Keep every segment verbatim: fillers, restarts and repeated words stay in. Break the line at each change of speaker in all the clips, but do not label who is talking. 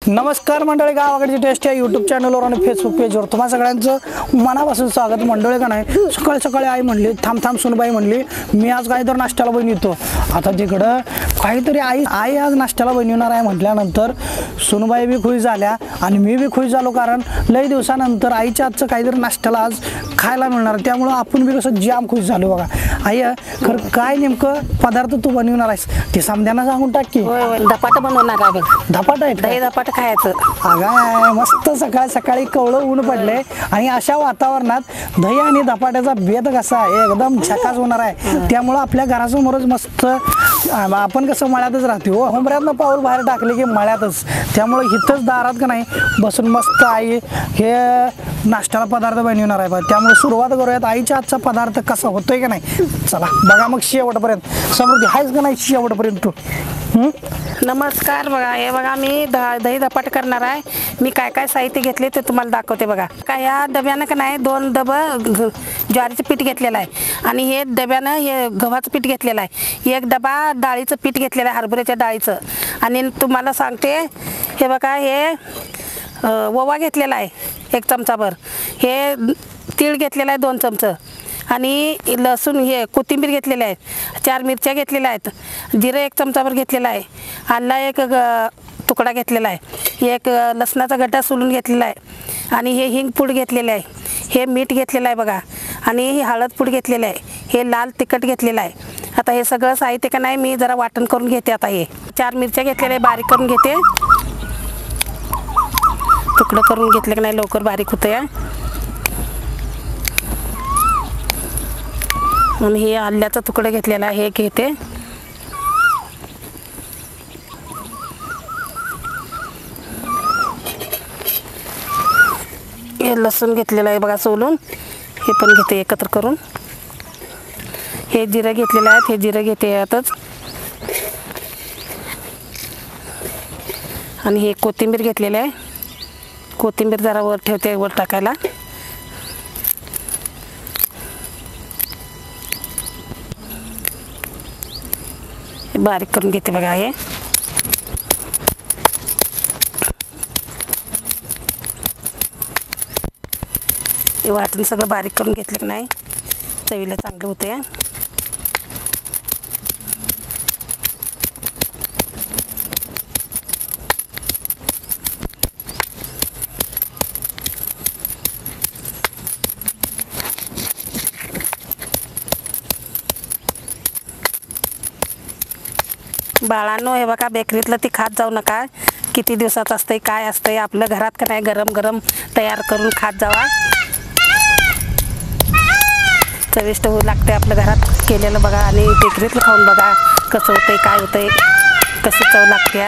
नमस्कार मंडळी, गावाकडची टेस्ट या यूट्यूब चॅनलवर आणि फेसबुक पेजवर तुम्हा सगळ्यांचं मनापासून स्वागत। मंडळी का नाही, सकाळी सकाळी आई म्हणली थांब थांब सुनबाई म्हणली मी आज काहीतरी नाश्त्याला बनवतो। आता तिकडं काहीतरी आई आई आज नाश्त्याला बनवणार आहे म्हटल्यानंतर सुनबाई बी खुश झाल्या आणि मी बी खुश झालो, कारण लई दिवसानंतर आईच्या हातचं काहीतरी नाश्त्याला आज खायला मिळणार, त्यामुळं आपण बी कसं जाम खुश झालो। बघा आई खरं काय नेमकं पदार्थ तू बनवणार आहेस ते समद्यांना सांगून टाक की।
धपाटा बनवणार आहे बघ।
धपाटा आहे,
दही धपाटा खायचं।
अगं मस्त सकाळ सकाळी कवळं ऊन पडले आणि अशा वातावरणात दही आणि धपाट्याचा भेद कसा एकदम झकास होणार आहे। त्यामुळे आपल्या घरासमोरच मस्त आपण कसं मळ्यातच राहते हो, होंबऱ्यातनं पाऊल बाहेर टाकले की मळ्यातच, त्यामुळे इथंच दारात का नाही बसून मस्त आई हे नाश्त्याला पदार्थ बनवणार आहे। त्यामुळे सुरुवात करूयात आईच्या हातचा पदार्थ कसा होतोय का नाही, चला बघा मग शेवटपर्यंत। समृद्धी आहेच का नाही शेवटपर्यंत तू?
नमस्कार, बघा हे बघा मी दही धपाट करणार आहे। मी काय काय साहित्य घेतले ते तुम्हाला दाखवते बघा। काय या डब्यानं का नाही दोन डबं ज्वारीचं पीठ घेतलेलं आहे आणि हे डब्यानं हे गव्हाचं पीठ घेतलेलं आहे। एक डबा डाळीचं पीठ घेतलेलं आहे, हरभऱ्याच्या डाळीचं। आणि तुम्हाला सांगते हे बघा हे ओवा घेतलेला आहे एक चमचाभर, हे तीळ घेतलेला आहे दोन चमचं, आणि लसूण हे कोथिंबीर घेतलेले आहेत, चार मिरच्या घेतलेल्या आहेत, जिरं एक चमचाभर घेतलेला आहे, आला एक तुकडा घेतलेला आहे, एक लसणाचा गड्डा सोलून घेतलेला आहे, आणि हे हिंग पूड घेतलेलं आहे, हे मीठ घेतलेलं आहे बघा, आणि हे हळद पूड घेतलेलं आहे, हे लाल तिखट घेतलेलं आहे। आता हे सगळं साहित्य का नाही मी जरा वाटण करून घेते। आता हे चार मिरच्या घेतलेल्या आहे, बारीक करून घेते, तुकडं करून घेतलं की नाही लवकर बारीक होतं या। आणि हे आल्याचा तुकडा घेतलेला आहे, हे घेते, हे लसूण घेतलेलं आहे बघा सोलून, हे पण घेते एकत्र करून। हे जिरं घेतलेलं आहे, हे जिरं घेते यातच, आणि हे कोथिंबीर घेतलेलं आहे, कोथिंबीर जरा वर ठेवते वर टाकायला। बारीक करून घेते बघा हे, हे वाटून सगळं बारीक करून घेतलं की नाही चवीला चांगलं होते। बाळांनो हे बघा बेकरीतलं ती खात जाऊ नका, किती दिवसाचं असतंय काय असतंय, आपलं घरात का नाही गरम गरम तयार करून खात जावा, चविष्ट होऊ लागते आपलं घरात केलेलं बघा। आणि बेकरीतलं खाऊन बघा कसं होतंय काय होतंय, कशी चव लागते।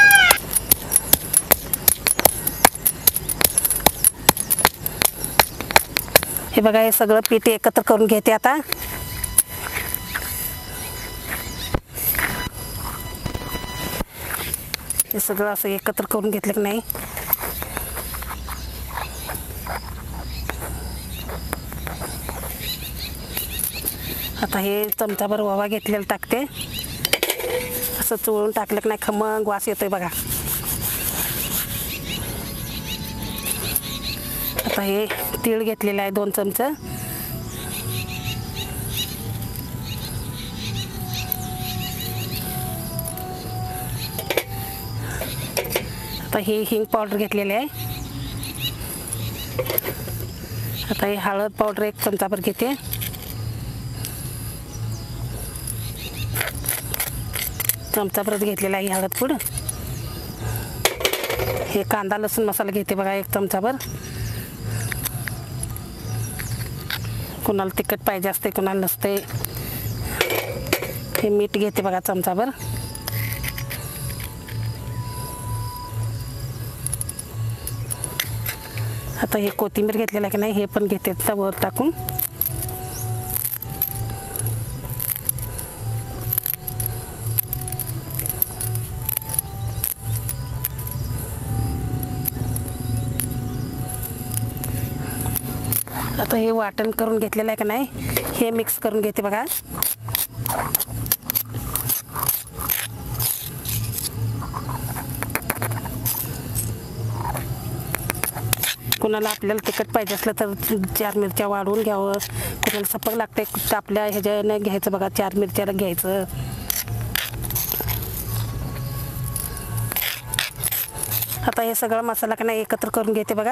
हे बघा हे सगळं पीठ एकत्र करून घेते आता। हे सगळं असं एकत्र करून घेतलं की नाही आता हे चमचाभर ओवा घेतलेला टाकते, असं चोळून टाकलं की नाही खमंग वास येतोय बघा। आता हे तीळ घेतलेलं आहे दोन चमचे, आता हे हिंग पावडर घेतलेले आहे, आता हे हळद पावडर एक चमचाभर घेते, चमचाभरच घेतलेला आहे हळद पूड। हे कांदा लसूण मसाला घेते बघा एक चमचाभर, कोणाला तिखट पाहिजे असते कोणाला नसते। हे मीठ घेते बघा चमचाभर, आता हे कोथिंबीर घेतलेलं की नाही हे पण घेते वर टाकून। आता हे वाटण करून घेतलेलं आहे का नाही हे मिक्स करून घेते बघा। कुणाला आपल्याला तिखट पाहिजे असलं तर चार मिरच्या वाढवून घ्यावं, कुणाला सपक लागते तर आपल्या ह्याच्यानं घ्यायचं बघा, चार मिरच्याला घ्यायचं. आता हे सगळं मसाला का नाही एकत्र करून घेते बघा.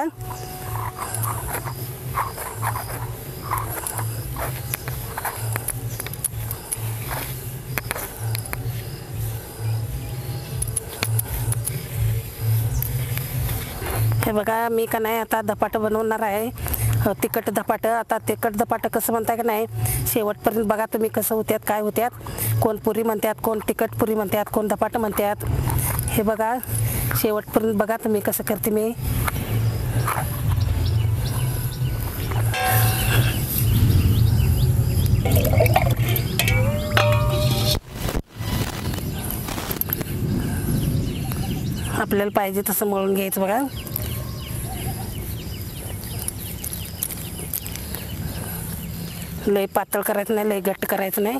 हे बघा मी का नाही आता धपाटं बनवणार आहे, तिखट धपाटं. आता तिखट धपाटं कसं म्हणताय का नाही शेवटपर्यंत बघा तुम्ही कसं होत्यात काय होत्यात. कोण पुरी म्हणतात, कोण तिखट पुरी म्हणतात, कोण धपाटं म्हणतात. हे बघा शेवटपर्यंत बघा तुम्ही कसं करते मी. आपल्याला पाहिजे तसं मळून घ्यायचं बघा. लय पातळ करायचं नाही, लय घट्ट करायचं नाही.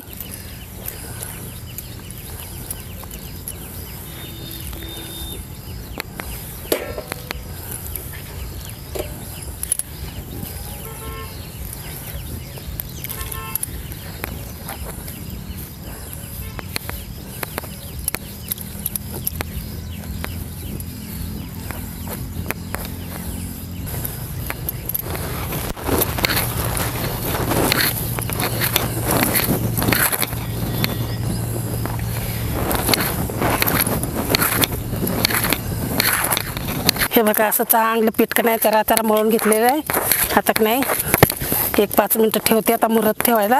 हे बघा असं चांगलं पीठ का नाही जरा जरा मळून घेतलेलं आहे. आता का नाही एक पाच मिनटं ठेवते आता मुरत ठेवायला.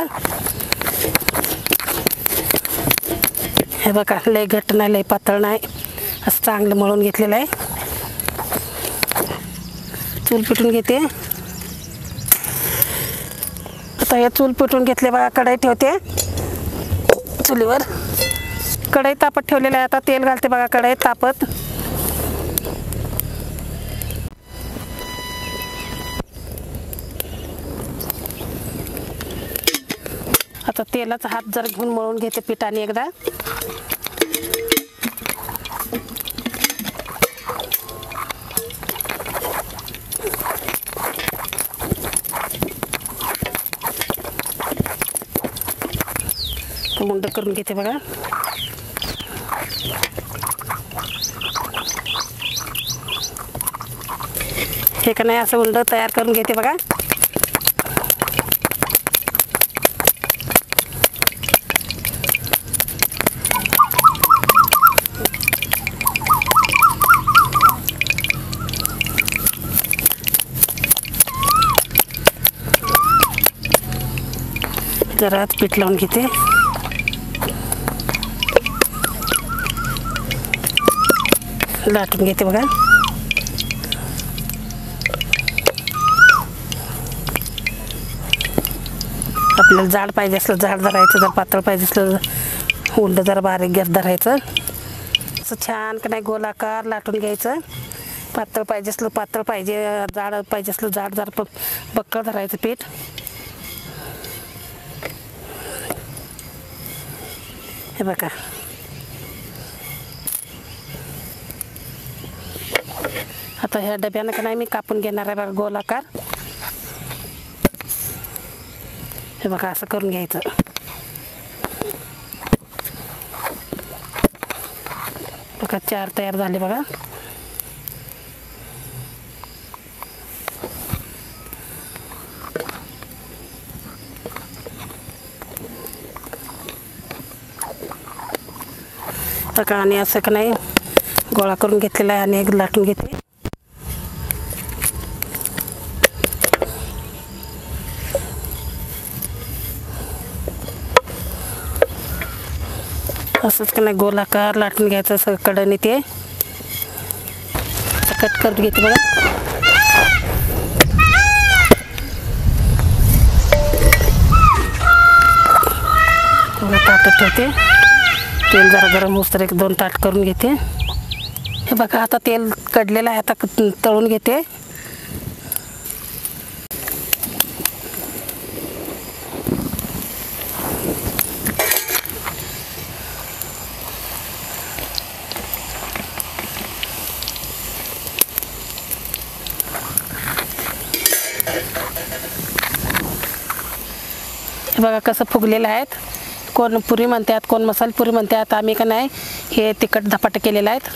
हे बघा लय घट्ट नाही लय पातळ नाही, असं चांगलं मळून घेतलेलं आहे. चूल पिटून घेते. आता हे चूल पिटून घेतले बघा, कढई ठेवते चुलीवर. कढई तापत ठेवलेलं आहे. आता तेल घालते बघा कढईत तापत. आता तेलाचा हात जर घेऊन मळून घेते पिठाने एकदा. गुंड करून घेते बघा. हे का नाही असं गुंड तयार करून घेते बघा. जरा पीठ लावून घेते. लाटून घेते बघा. आपल्याला जाड पाहिजे असलं जाड धरायचं, जर पातळ पाहिजे असलं उंड जरा बारीक गॅस धरायचं. असं छान का नाही गोलाकार लाटून घ्यायचं. पातळ पाहिजे असलं पातळ पाहिजे, जाड पाहिजे असलं जाड जरा बक्कळ धरायचं पीठ. हे बघा आता ह्या डब्यानं का नाही मी कापून घेणार आहे बघा गोलाकार. हे बघा असं करून घ्यायचं. बघा चार तयार झाले बघा. बघा आणि असं का नाही गोळा करून घेतलेला आहे आणि एक लाटून घेते. असंच का नाही गोलाकार लाटून घ्यायचं असं कडेने ते कट करून घेते बघा. ताटात ठेवते. तेल जरा गरम होस तर एक दोन ताट करून घेते. हे बघा आता तेल कडलेलं आहे, आता तळून घेते. हे बघा कसं फुगलेलं आहेत. कोण पुरी म्हणतात, कोण मसाला पुरी म्हणतात. आम्ही का नाही हे तिखट धपाटे केलेले आहेत.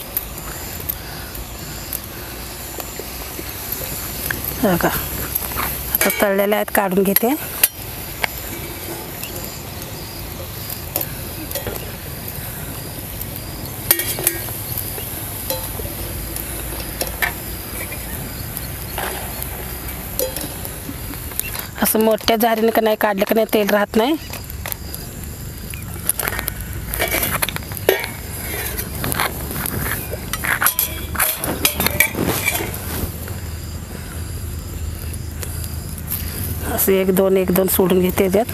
बघा आता तळलेले आहेत, काढून घेते. असं मोठ्या जारीने का नाही काढलं का नाही तेल राहत नाही. असं एक दोन एक दोन सोडून घेते त्याच्यात.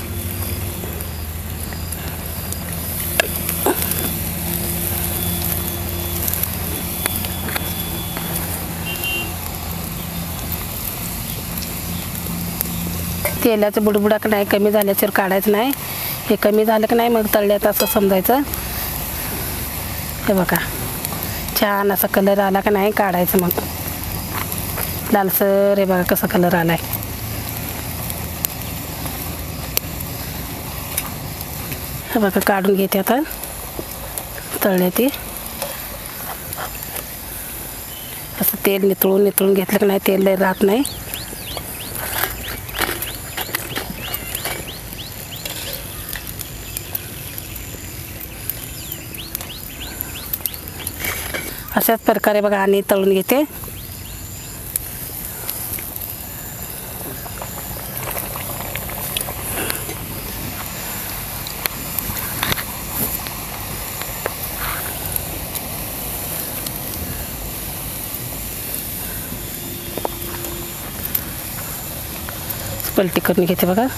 तेलाचं बुडबुडा का नाही कमी झाल्याच्यावर काढायचं नाही. हे कमी झालं का नाही मग तळल्यात असं समजायचं. हे बघा छान असा कलर आला का नाही काढायचं. मग लालसर हे बघा कसा कलर आलाय. हे बघा काढून घेते आता. तळले ते असं तेल नितळून नितळून घेतलं का नाही तेल लय राहत नाही. अशाच प्रकारे बघा आणि तळून घेते. पलटी करून घेते बघा.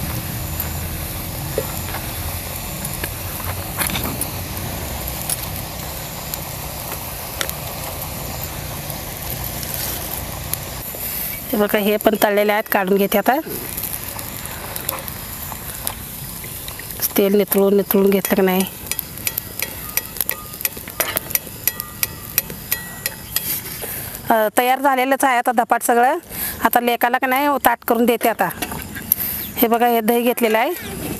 हे बघा हे पण तळलेले आहेत, काढून घेते आता. तेल नितळून नितळून घेतलं का नाही. तयार झालेलंच आहे आता धपाट सगळं. आता लेकाला का नाही ताट करून देते आता. हे बघा हे दही घेतलेलं आहे.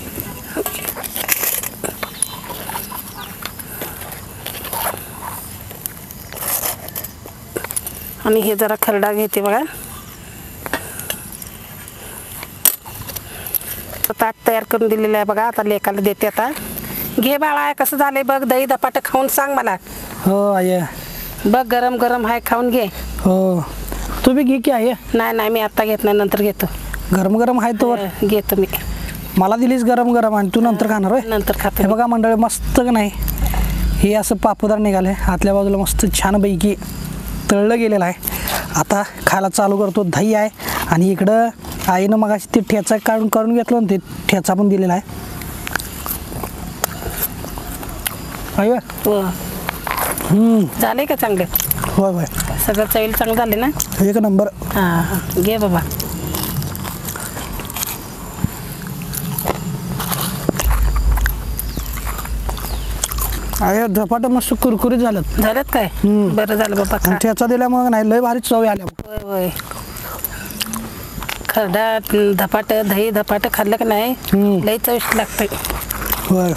आणि हे जरा खरडा घेते बघा. ताट तयार करून दिलेलं आहे बघा. आता लेकाला देते आता. घे बाळा कसं झालंय बघ दही धपाट खाऊन सांग मला.
हो आई
बघ गरम गरम आहे खाऊन घे.
हो तू बी घे की आहे.
नाही नाही मी आता घेत नाही नंतर घेतो.
गरम गरम आहे तो
घेतो मी.
मला दिलीस गरम गरम आणि तू नंतर खाणार होय.
नंतर खातो.
हे बघा मंडळी मस्त का नाही हे असं पापूदार निघाले आतल्या बाजूला मस्त छानपैकी तळलं गेलेलं आहे. आता खायला चालू करतो. दही आहे आणि इकडं आईनं मग ते ठेचा काढून काढून घेतलं आणि ते ठेचा पण दिलेला आहे. अय
हो झाले का चांगले.
होय होय
सगळं चवीला चांगलं झाले ना.
एक नंबर.
हां हां घे बाबा.
आहे झपाट मस्त कुरकुरीत झालं.
झालेत काय. बरं झालं बाबा खा.
ठेचा दिल्यामुळे नाही लय भारी चव आल्या.
होय होय खरडा धपाट दही धपाट खाल्लं का नाही लय चविष्ट लागतंय.
होय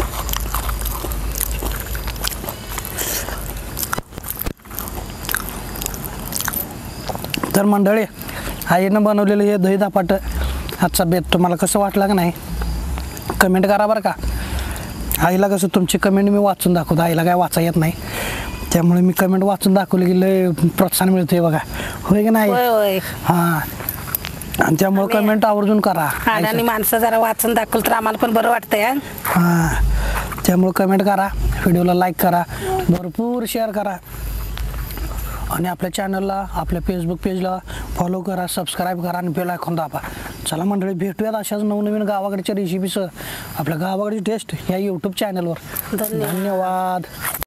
तर मंडळी आईनं बनवलेलं हे दही धपाट आजचा बेत तुम्हाला कसं वाटलं का नाही कमेंट करा बरं का. आईला कसं तुमची कमेंट मी वाचून दाखवतो. आईला काय वाचा येत नाही त्यामुळे मी कमेंट वाचून दाखवलं की लय प्रोत्साहन मिळते बघा. होय की नाही.
होय होय
हां आणि त्यामुळे कमेंट आवर्जून करा.
आणि माणसं जरा वाचून दाखवलं तर आम्हाला पण बरं वाटतंय.
हां त्यामुळे कमेंट करा, व्हिडिओला लाईक करा, भरपूर शेअर करा आणि आपल्या चॅनलला आपल्या फेसबुक पेजला फॉलो करा, सबस्क्राईब करा आणि बेल आयकॉन दाबा. चला मंडळी भेटूयात अशाच नवनवीन गावाकडच्या रेसिपीसह आपल्या गावाकडची टेस्ट या यूट्यूब चॅनलवर. धन्यवाद.